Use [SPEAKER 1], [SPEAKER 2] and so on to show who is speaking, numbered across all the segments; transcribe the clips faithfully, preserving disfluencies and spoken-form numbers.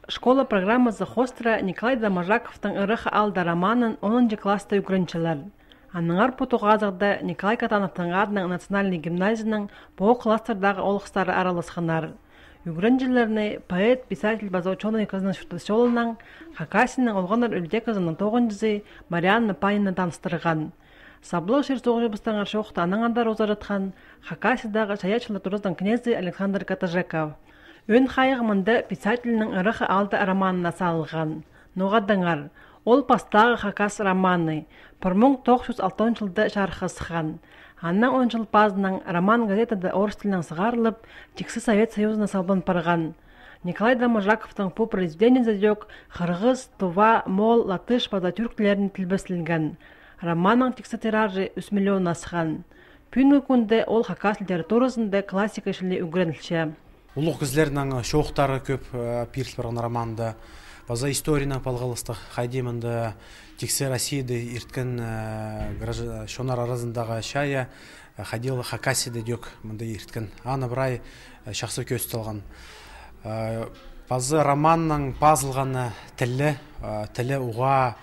[SPEAKER 1] Школа программасы хостра Николай Дамажаковтың ырыхы алда романын онынчы класста үгренчелер. Аныңар путуғазығда Николай Катановтың адының национальный гимназияның бұл класстардағы олықстары аралысқанар. Үгренчелеріне поэт, писатель, базаученый кызының шүртісолының, Хакасинның олғанар үлде кызының тоғынжызы Марианна Панина таныстырған. Саблық шер соғыжы бұстаңар шоқты аның андар озарытқан Хакасидағы шаячылы турыздың князы Александр Катажеков. Өн қайығымында писательінің ырықы алды романына салылған. Ноғадыңар, ол пастағы Хакас романы, бір мың тоғыз жүз алтыншы жылда жарқысқан. Анна он жыл базының роман газетада орыс тілінің сығарылып, Чиксі Совет Союзына салбын парған. Николай Дамажаковтың бұл произведение задек қырғыз, тува, мол, латыш, базатюрк тілерін тілбесілген. Романның тексті тиражы үш миллион асқан. Пүйінгі күнде ол Хакас литературасында классика ішілі үгренілші.
[SPEAKER 2] Улуг кызлернең шоқтары көп пирс барган романда. База историяның палгалыстык хайдемында тексе Россияда ирткән шонар арасындагы шая ходил Хакасида дök монда ирткән. Аны брай шахсы көстелгән. База романның пазылганы теле, теле уга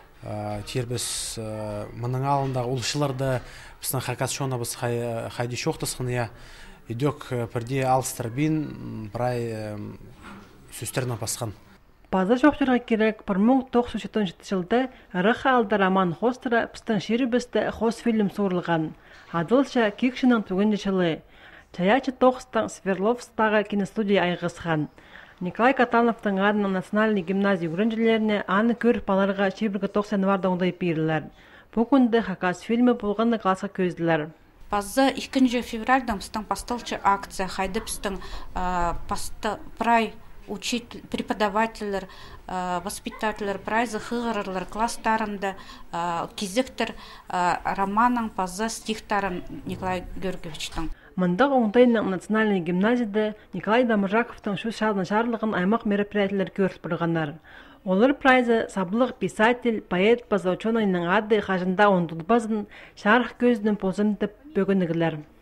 [SPEAKER 2] тербес моның алында улшыларда безнең Хакас шонабыз хайди шоқтысыны идек перде алстарбин брай сүстерна басқан.
[SPEAKER 1] База жоқтырға керек бір мың тоғыз жүз жетпіс жетінші жылда ырықы алды роман хостыра пістің шерібісті хос фильм соғырылған. Адылша кекшінің түгінде жылы. Чаячы тоғыстың Свердловстағы киностудия айғысқан. Николай Катановтың адының национальный гимназия үгренжелеріне аны көріп баларға шебіргі тоқсан варда оңдай пейірлер. Бұл күнді Хакас фильмі болғанды класқа көзділер.
[SPEAKER 3] Базы икенче февральдың біздің пастылчы акция, хайды біздің прай учитель, преподавателер, воспитателер, прайзы хығырырлар класстарында кезіктір романның базы стихтарын Николай Георгиевичтің.
[SPEAKER 1] Мындық оңтайның национальный гимназияда Николай Дамажаковтың шу шағын шарлығын аймақ мероприятиялар көріп бұрғанар. Олар прайзы саблық писатель, поэт, базаученыйның ады қажында оңдылбазын шарық көзінің позын деп бөгінігілер.